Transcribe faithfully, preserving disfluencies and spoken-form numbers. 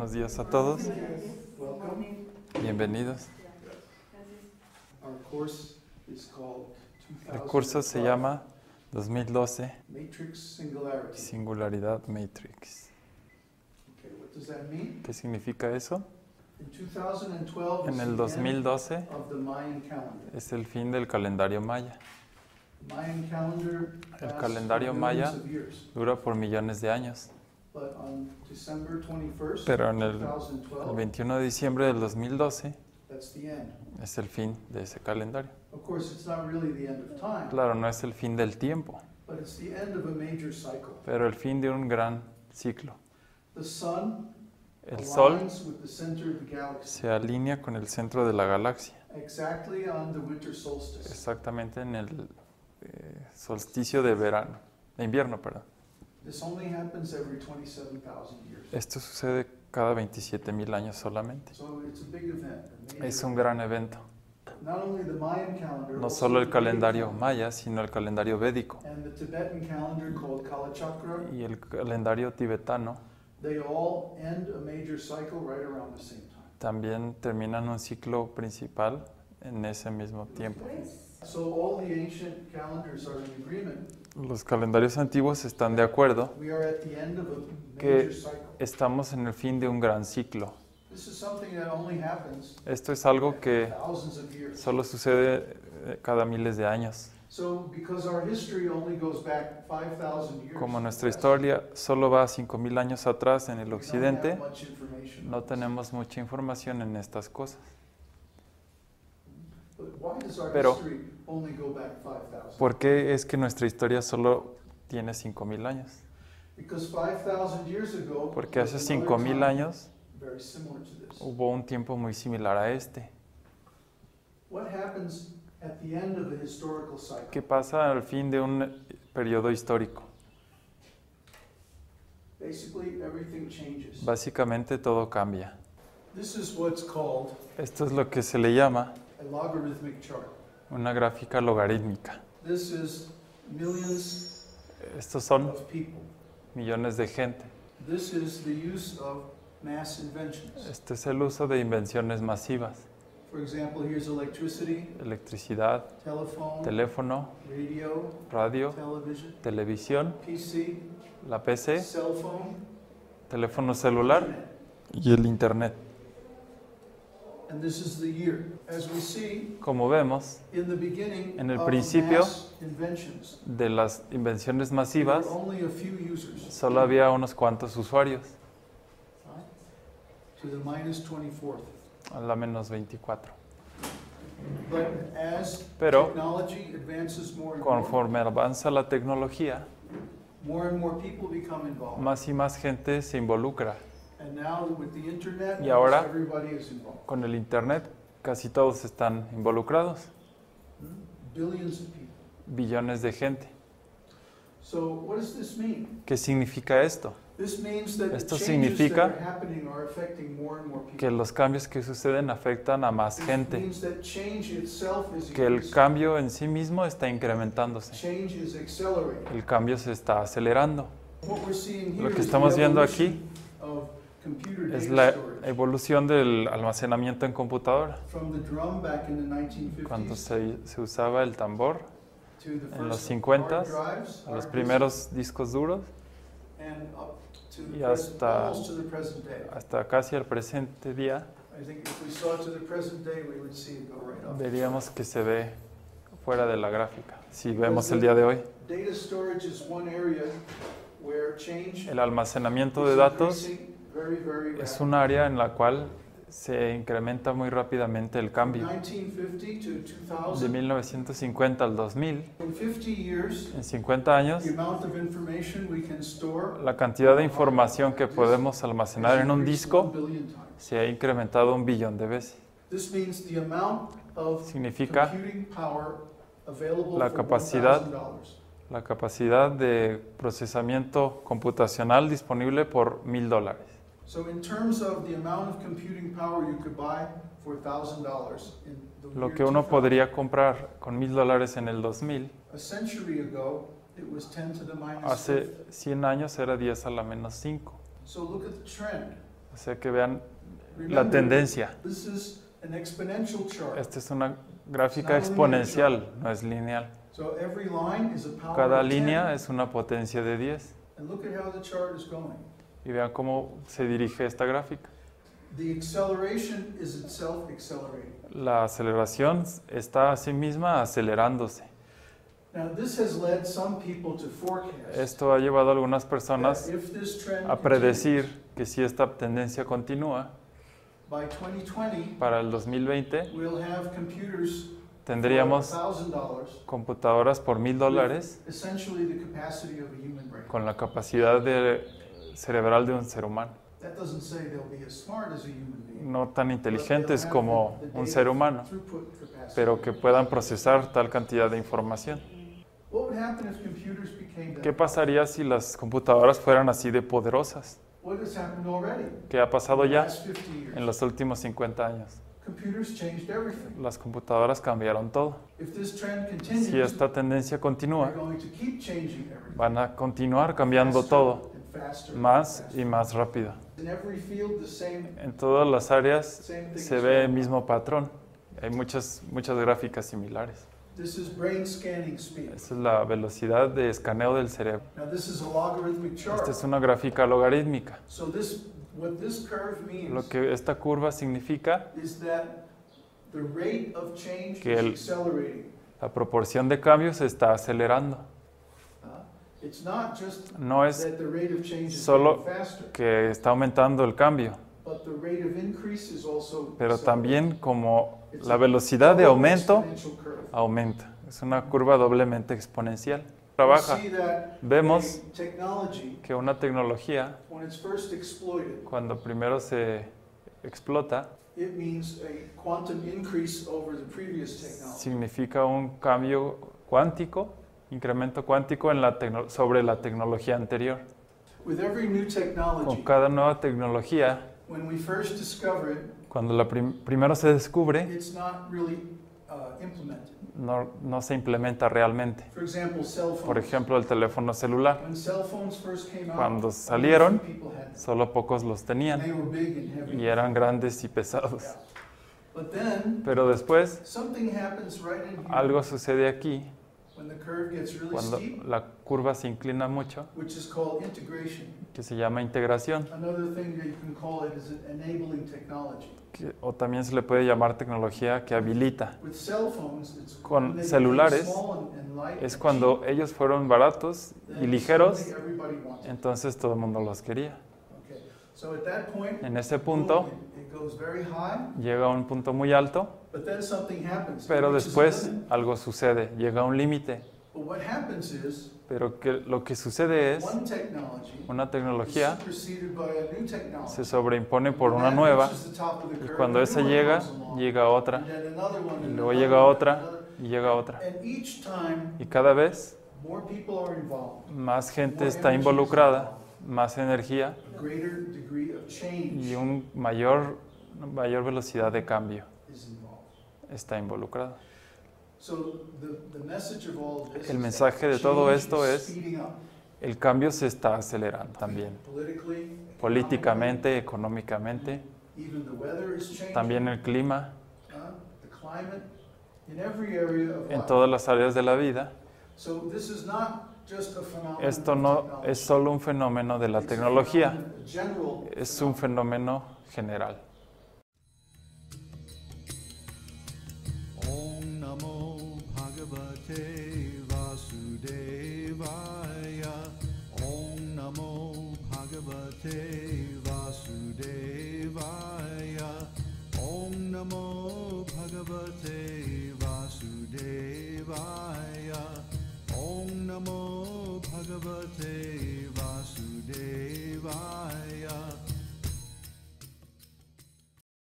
Buenos días a todos. Welcome. Bienvenidos. Our course is called El curso se llama dos mil doce Matrix Singularity. Singularidad Matrix. Okay, what does that mean? ¿Qué significa eso? In two thousand twelve En is el the dos mil end doce of the Mayan calendar. es el fin del calendario maya. Mayan calendar El lasts calendario for maya millions of years. dura por millones de años. But on December twenty-first, Pero en el, el twenty twelve, veintiuno de diciembre del dos mil doce that's the end. es el fin de ese calendario. Of course, it's not really the end of time, Claro, no es el fin del tiempo, but it's the end of a major cycle. pero el fin de un gran ciclo. The sun El Sol aligns with the center of the galaxy, se alinea con el centro de la galaxia, exactly on the winter solstice. exactamente en el eh, solsticio de verano, de invierno, perdón. This only happens every twenty-seven thousand years. Esto sucede cada veintisiete mil años solamente. So it's a big event. a major Es un gran evento. event. Not only the Mayan calendar, No also solo el the Vedic calendario calendar, maya, sino el calendario védico and the Tibetan calendar called Kalachakra. y el calendario tibetano They all end a major cycle right around the same time. también terminan un ciclo principal en ese mismo tiempo. So all the ancient calendars are in agreement. Los calendarios antiguos están de acuerdo We are at the end of a que major cycle. estamos en el fin de un gran ciclo. This is something that only happens Esto es algo que thousands of years. solo sucede eh, cada miles de años. So because our history only goes back five thousand years. Como nuestra historia solo va cinco mil años atrás en el we don't occidente, have much information no on this. tenemos mucha información en estas cosas. But why does our Pero- history only go back five thousand? ¿Por qué es que nuestra historia solo tiene cinco mil años? Because five thousand years ago, Porque was hace another cinco mil time años very similar to this. hubo un tiempo muy similar a este. What happens at the end of a historical cycle? ¿Qué pasa al fin de un periodo histórico? Basically, everything changes. Básicamente todo cambia. This is what's called Esto es lo que se le llama a logarithmic chart. una gráfica logarítmica. This is millions Estos son of people. millones de gente. This is the use of mass inventions. Este es el uso de invenciones masivas. For example, here's electricity, Electricidad, telephone, teléfono, radio, radio, television, televisión, P C, la P C, cell phone, teléfono celular internet. y el Internet. And this is the year. As we see, Como vemos, in the beginning En el of principio, mass inventions, de las invenciones there were masivas, only a few users, solo había unos cuantos usuarios, to the minus twenty-fourth. a la menos veinticuatro. But as Pero, technology advances more and more, conforme avanza la tecnología, more and more people become involved. más y más gente se involucra. And now with the internet, Y ahora, almost everybody is involved. Con el Internet, casi todos están involucrados, Billions of people. billones de gente. So what does this mean? ¿Qué significa esto? This means that the Esto changes significa that are happening are affecting more and more people. Que los cambios que suceden afectan a más This gente, means that change itself is que el increasing. cambio en sí mismo está incrementándose, Change is accelerating. el cambio se está acelerando. What we're seeing here Lo que is estamos the viendo evolution aquí of computer es data la storage. evolución del almacenamiento en computadora. From the drum back in the nineteen Cuando fifties se, se usaba el tambor, to the en los first cincuenta, hard drives, a los hard primeros discos duros, disks, and up to the y present, hasta- almost to the present day. hasta casi al presente día, I think if we saw it to the present day, we would see it go right up. veríamos que se ve fuera de la gráfica. Si vemos el día de hoy, Data storage is one area where change el almacenamiento de is datos increasing very, very es rapidly. un área en la cual se incrementa muy rápidamente el cambio. nineteen fifty to two De thousand, mil novecientos cincuenta al dos mil, in fifty years, en cincuenta años, the amount of information we can store la cantidad de información que podemos almacenar has en un increased one disco billion times. se ha incrementado un billón de veces. This means the amount of Significa computing power available la for capacidad one thousand dollars. la capacidad de procesamiento computacional disponible por mil dólares. So in terms of the amount of computing power you could buy for one thousand dollars in the Lo year que uno two thousand, podría comprar con mil dólares en el dos mil, a century ago, it was ten to the minus hace fifth. cien años era diez a la menos cinco. So look at the trend. O sea que vean la Remember, tendencia. this is an exponential chart. Esta es una gráfica exponencial, no es lineal. So every line is a power Cada of ten. línea es una potencia de diez. And look at how the chart is going. Y vean cómo se dirige esta gráfica. The acceleration is itself accelerating. La aceleración está a sí misma acelerándose. Now this has led some people to forecast Esto ha llevado a algunas that personas if this trend a continues, predecir que si esta tendencia continúa, by twenty twenty para el dos mil veinte we'll have computers tendríamos for one thousand dollars, computadoras por mil dólares essentially the capacity of a human brain. con la capacidad de- cerebral de un ser humano. That doesn't say they'll be as smart as a human being, No tan but inteligentes they'll have como the- the un data ser humano, throughput capacity. pero que puedan procesar tal cantidad de información. What would happen if computers became that? ¿Qué pasaría si las computadoras fueran así de poderosas? What has happened already? ¿Qué ha pasado in the ya last fifty years? en los últimos cincuenta años? Computers changed everything. Las computadoras cambiaron todo. If this trend continues, Si esta tendencia they're continúa, going to keep changing everything. van a continuar cambiando Faster todo, and faster and más faster. y más rápido. In every field, the same, En todas las áreas same thing se is ve el going on. mismo patrón. Hay muchas, muchas gráficas similares. This is brain scanning speed. Esa es la velocidad de escaneo del cerebro. Now, this is a logarithmic chart. Esta es una gráfica logarítmica. So this, what this curve means Lo que esta curva significa, is that the rate of change que is el- accelerating. la proporción de cambios se está acelerando. Uh, It's not just No es that the rate of change is solo getting faster, que está aumentando el cambio, but the rate of increase is also pero accelerating. también como It's la a velocidad de double aumento exponential curve. aumenta. Es una curva doblemente exponencial. You Trabaja. see that Vemos a technology, que una tecnología, when it's first exploited, cuando primero se explota, it means a quantum increase over the previous technology. significa un cambio cuántico, incremento cuántico en la tecno- sobre la tecnología anterior. With every new Con technology, cada nueva tecnología, when we first discover it, cuando la prim- primero se descubre, it's not really uh, implemented. no, no se implementa realmente. For example, cell phones. Por ejemplo, el teléfono celular. When cell phones first came out, Cuando only a salieron, few people had them. Solo pocos los And tenían they were big and heavy. y eran grandes y pesados. But then Pero después something happens right in here algo sucede aquí, when the curve gets really cuando steep, la curva se inclina mucho, which is called integration. que se llama integración, Another thing that you can call it is an enabling technology. que- o también se le puede llamar tecnología que habilita. With cell phones, it's Con when they became celulares, small and- and light Es and cuando ellos fueron baratos cheap, y then ligeros, suddenly everybody wants it. entonces todo el mundo los quería. Okay. So at that point, En ese boom, punto it, it goes very high, llega a un punto muy alto, but then something happens. It pero reaches a después limit. algo sucede, llega a un límite. But what happens is Pero que lo que sucede es, one technology una is tecnología superseded by a new technology. se sobreimpone por When una that nueva, reaches the top of the y curve, cuando a esa new one llega, comes along, llega otra, and then another one, y and luego another llega one, otra, and another. y llega otra. And each time, Y cada vez more people are involved, más gente more está energy is involucrada, más energía involved, greater degree of change y un mayor, mayor velocidad de cambio is involved. está involucrada. So the, the message of all of this El is mensaje that de todo change esto is es, speeding up, el cambio se está acelerando también, politically, políticamente, económicamente, economically, even the weather is changing, también el clima, uh, the climate, in every area of en life. todas las áreas de la vida. So this is not just a phenomenon Esto of no technology. es solo un fenómeno de la It's a tecnología, phenomenon, a general es un fenómeno general. Om Namo Bhagavate Vasudevaya. Om Namo Bhagavate